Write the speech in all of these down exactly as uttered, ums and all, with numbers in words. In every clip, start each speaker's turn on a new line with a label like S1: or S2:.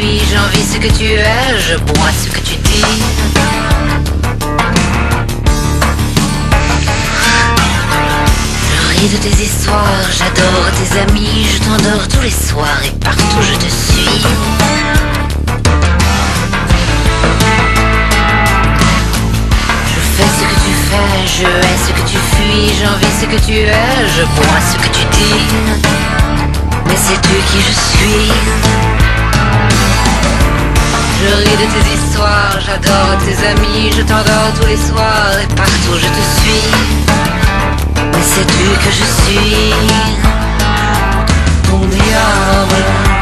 S1: suis, j'envie ce que tu es, je bois ce que tu dis. Je ris de tes histoires, j'adore tes amis, je t'endors tous les soirs et partout je te suis. Je fais ce que tu fais, je hais ce que tu fuis, j'envie ce que tu es, je bois ce que tu dis. Mais sais-tu qui je suis? Je ris de tes histoires, j'adore tes amis, je t'endors tous les soirs et partout je te suis. Mais sais-tu que je suis ton diable,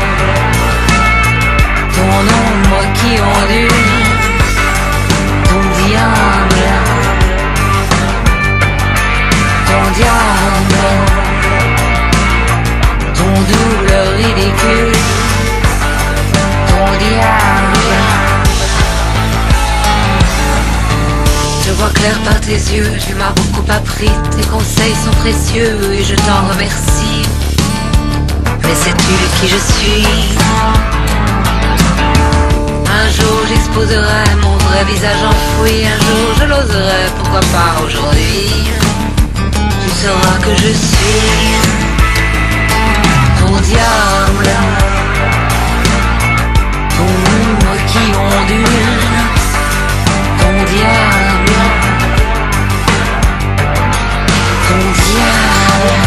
S1: ton ombre qui ondule, ton diable, ton diable, ton double ridicule, ton diable. Je vois clair par tes yeux, tu m'as beaucoup appris, tes conseils sont précieux et je t'en remercie. Mais sais-tu qui je suis? Un jour j'exposerai mon vrai visage enfoui, un jour je l'oserai, pourquoi pas aujourd'hui? Tu sauras que je suis ton diable, ton ombre qui ondule, ton diable, ton diable,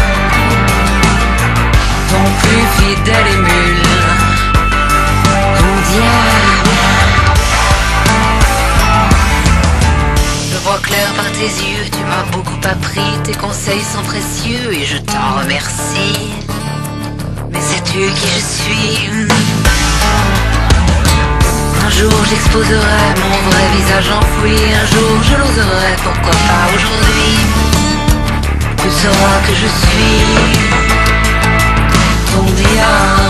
S1: ton plus fidèle émule, ton diable. Je vois clair par tes yeux, tu m'as beaucoup appris, tes conseils sont précieux et je t'en remercie. Mais sais-tu qui je suis? Un jour j'exposerai mon vrai visage enfoui, un jour je l'oserai, pourquoi pas aujourd'hui? Tu sauras que je suis ton diable.